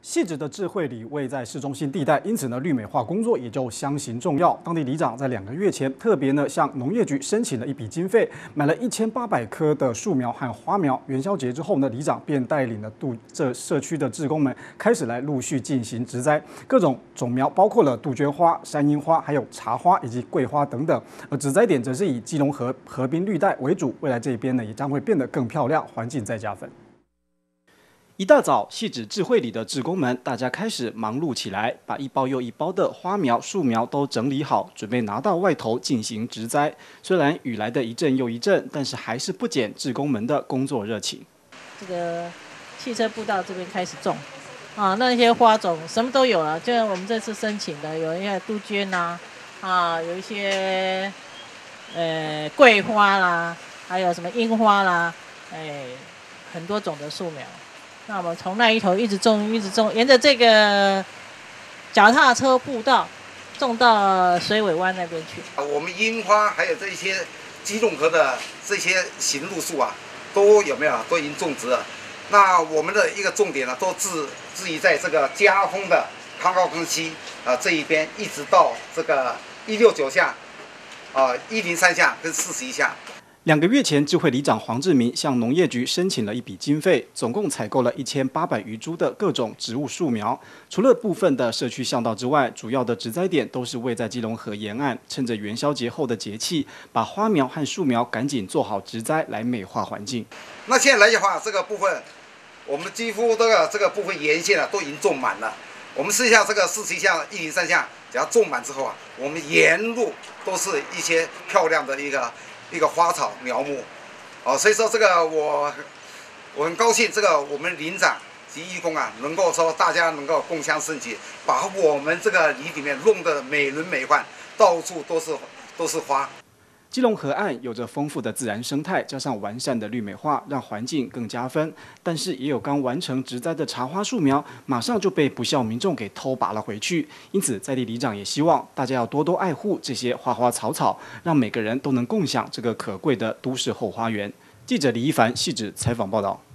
汐止的智慧里位在市中心地带，因此呢，绿美化工作也就相形重要。当地里长在2个月前，特别呢向农业局申请了一笔经费，买了1800棵的树苗和花苗。元宵节之后呢，里长便带领了这社区的志工们，开始来陆续进行植栽，各种种苗包括了杜鹃花、山樱花、还有茶花以及桂花等等。而植栽点则是以基隆河河滨绿带为主，未来这边呢也将会变得更漂亮，环境再加分。一大早，汐止智慧里的志工们，大家开始忙碌起来，把一包又一包的花苗、树苗都整理好，准备拿到外头进行植栽。虽然雨来的一阵又一阵，但是还是不减志工们的工作热情。 这个汽车步道这边开始种啊，那些花种什么都有了，就像我们这次申请的，有一些杜鹃呐，有一些桂花啦，还有什么樱花啦，很多种的树苗。那我们从那一头一直种，一直种，沿着这个脚踏车步道种到水尾湾那边去。 我们樱花还有这些基隆河的这些行路树啊，都有没有都已经种植了。那我们的一个重点呢，都置于在这个嘉丰的康高坑溪这一边，一直到这个169巷103巷跟41巷。 2个月前，智慧里长黄志明向农业局申请了一笔经费，总共采购了1800余株的各种植物树苗。除了部分的社区巷道之外，主要的植栽点都是位在基隆河沿岸。趁着元宵节后的节气，把花苗和树苗赶紧做好植栽，来美化环境。 那现在来的话，这个部分我们几乎这个部分沿线都已经种满了。我们试一下这个41巷、103巷，只要种满之后我们沿路都是一些漂亮的一个花草苗木，所以说这个我很高兴，这个我们林长及义工能够说大家能够共襄盛举，把我们这个里面弄得美轮美奂，到处都是花。 基隆河岸有着丰富的自然生态，加上完善的绿美化，让环境更加分。但是也有刚完成植栽的茶花树苗，马上就被不肖民众给偷拔了回去。因此，在地里长也希望大家要多多爱护这些花花草草，让每个人都能共享这个可贵的都市后花园。记者李一凡汐止采访报道。